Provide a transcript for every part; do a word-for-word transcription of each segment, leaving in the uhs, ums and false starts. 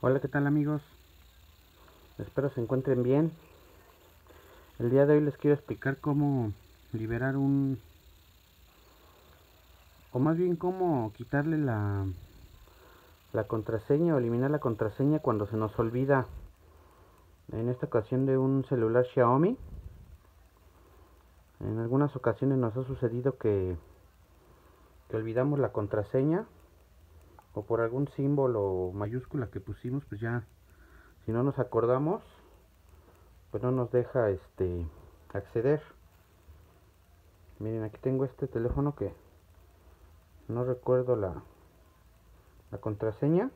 Hola, ¿qué tal amigos? Espero se encuentren bien. El día de hoy les quiero explicar cómo liberar un... o más bien cómo quitarle la, la contraseña o eliminar la contraseña cuando se nos olvida. En esta ocasión de un celular Xiaomi. En algunas ocasiones nos ha sucedido que, que olvidamos la contraseña o por algún símbolo o mayúscula que pusimos, pues ya si no nos acordamos, pues no nos deja este acceder. Miren, aquí tengo este teléfono que no recuerdo la, la contraseña.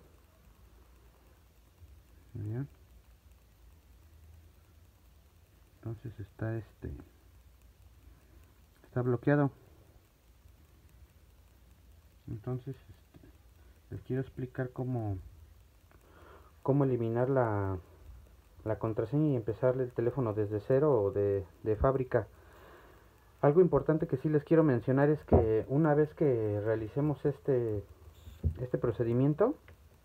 Bien. Entonces está este está bloqueado. Entonces este, les quiero explicar cómo cómo eliminar la, la contraseña y empezarle el teléfono desde cero o de, de fábrica. Algo importante que sí les quiero mencionar es que una vez que realicemos este este procedimiento,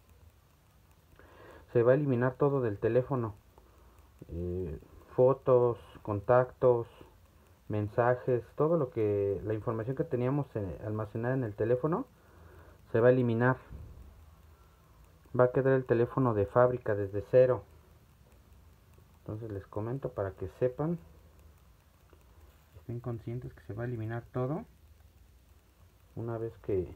se va a eliminar todo del teléfono. Eh, fotos, contactos, mensajes, todo lo que la información que teníamos eh, almacenada en el teléfono se va a eliminar. Va a quedar el teléfono de fábrica desde cero. Entonces les comento para que sepan, estén conscientes que se va a eliminar todo una vez que,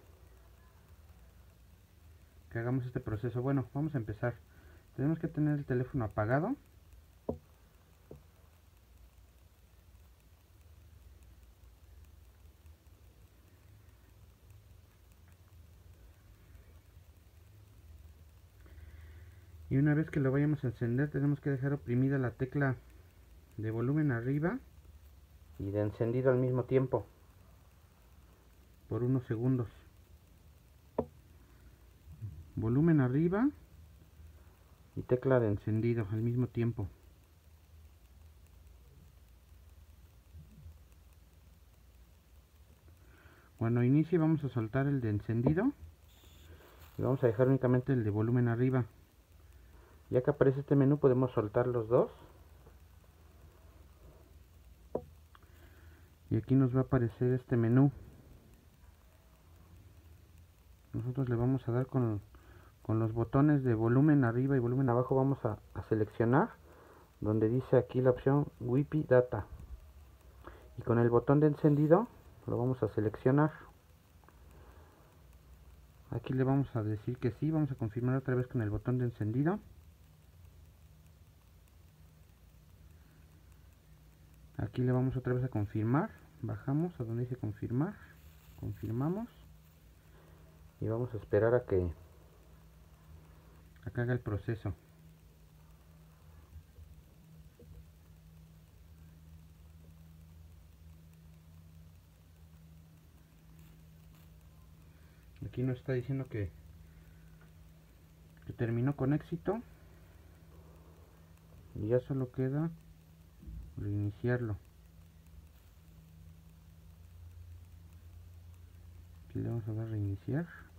que hagamos este proceso. Bueno, vamos a empezar. Tenemos que tener el teléfono apagado. Y una vez que lo vayamos a encender, tenemos que dejar oprimida la tecla de volumen arriba y de encendido al mismo tiempo por unos segundos. Volumen arriba y tecla de encendido al mismo tiempo. Cuando inicie vamos a soltar el de encendido y vamos a dejar únicamente el de volumen arriba. Ya que aparece este menú podemos soltar los dos y aquí nos va a aparecer este menú. Nosotros le vamos a dar con, con los botones de volumen arriba y volumen abajo, vamos a, a seleccionar donde dice aquí la opción Wi-Fi Data, y con el botón de encendido lo vamos a seleccionar. Aquí le vamos a decir que sí, vamos a confirmar otra vez con el botón de encendido. Aquí le vamos otra vez a confirmar, bajamos a donde dice confirmar, confirmamos y vamos a esperar a que, a que haga el proceso. Aquí nos está diciendo que, que terminó con éxito y ya solo queda reiniciarlo. Aquí le vamos a dar reiniciar.